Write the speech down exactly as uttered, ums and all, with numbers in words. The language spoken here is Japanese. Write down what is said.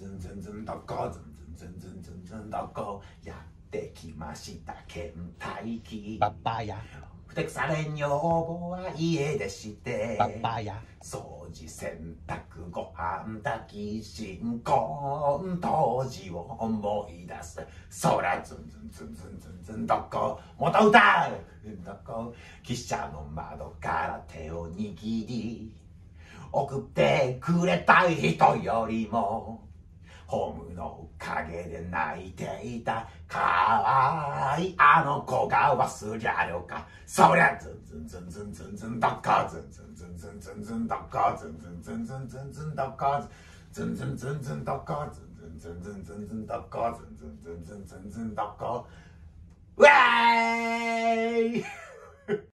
ずんずんずんどこずんずんずんずんずんずんどこやってきました倦怠期パパヤふてくされ女房は家出してパパヤ掃除洗濯ご飯炊き新婚当時を思い出すそらずんずんずんずんずんずんどこ元歌どこ汽車の窓から手を握り送ってくれた人よりもホームの陰で泣いていたかわいいあの子が忘りゃよかそりゃズンズンズンズンズンズンどこズンズンズンズンズンズンどこズンズンズンズンズンズンどこズンズンズンズンどこズンズンズンズンズンどこズンズンズンズンズンズンどこウェーイ